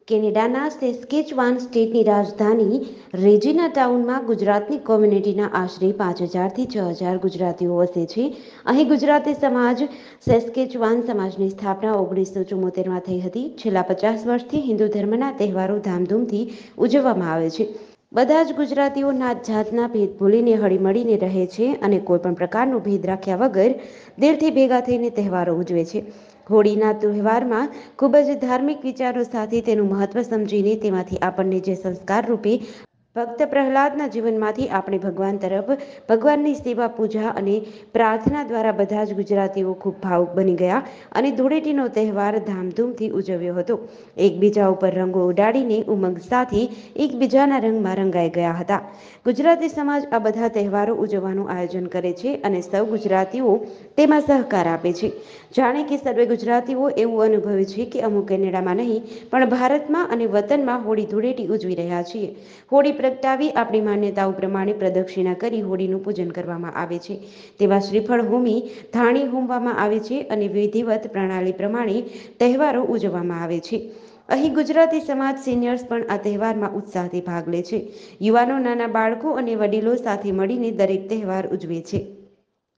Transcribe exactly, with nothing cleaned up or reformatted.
કેનેડાના સેસ્કેચવાન સ્ટેટની રાજધાની રેજિના ટાઉનમાં ગુજરાતની કોમ્યુનિટીના આશરે પાંચ હજારથી છ હજાર ગુજરાતીઓ વસે છે. અહીં ગુજરાતી સમાજ સેસ્કેચવાન સમાજની સ્થાપના ઓગણીસો ચુમ્મોતેરમાં થઈ હતી. છેલ્લા પચાસ વર્ષથી હિન્દુ ધર્મના તહેવારો ધામધૂમથી ઉજવવામાં આવે છે. બધા જ ગુજરાતીઓ નાત જાતના ભેદ ભૂલીને હળીમળીને રહે છે અને કોઈ પણ પ્રકારનો ભેદ રાખ્યા વગર દિલથી ભેગા થઈને તહેવારો ઉજવે છે. હોળીના તહેવારમાં ખૂબ જ ધાર્મિક વિચારો સાથે તેનું મહત્વ સમજીને તેમાંથી આપણને જે સંસ્કાર રૂપે ભક્ત પ્રહલાદના જીવનમાંથી આપણે ભગવાન તરફ ભગવાનની સેવા પૂજા અને પ્રાર્થના દ્વારા બધા જ ગુજરાતીઓ ખૂબ ભાવુક બની ગયા અને ધૂળેટીનો તહેવાર ધામધૂમથી ઉજવ્યો હતો. એકબીજા ઉપર રંગો ઉડાડીને ઉમંગ સાથે એકબીજાના રંગમાં રંગાઈ ગયા હતા. ગુજરાતી સમાજ આ બધા તહેવારો ઉજવવાનું આયોજન કરે છે અને સૌ ગુજરાતીઓ તેમાં સહકાર આપે છે. જાણે કે સર્વે ગુજરાતીઓ એવું અનુભવે છે કે અમુક કેનેડામાં નહીં પણ ભારતમાં અને વતનમાં હોળી ધૂળેટી ઉજવી રહ્યા છીએ. હોળી પ્રગટાવી આપણી માન્યતાઓ પ્રમાણે પ્રદક્ષિણા કરી હોળીનું પૂજન કરવામાં આવે છે. તેમાં શ્રીફળ હોમી ધાણી હોમવામાં આવે છે અને વિધિવત પ્રણાલી પ્રમાણે તહેવારો ઉજવવામાં આવે છે. અહીં ગુજરાતી સમાજ સિનિયર્સ પણ આ તહેવારમાં ઉત્સાહથી ભાગ લે છે. યુવાનો નાના બાળકો અને વડીલો સાથે મળીને દરેક તહેવાર ઉજવે છે.